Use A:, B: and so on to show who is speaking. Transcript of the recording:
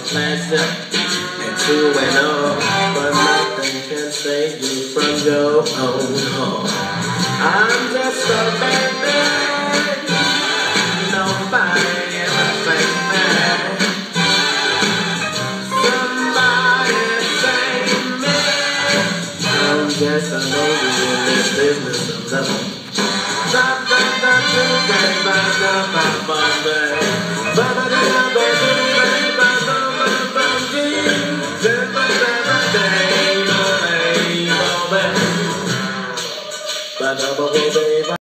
A: pleasure and to and all, but nothing can save you from your own home. I'm just a baby, nobody ever thinks that. Somebody save me. I'm just a lady in this business of love. Ba-da-ba-ba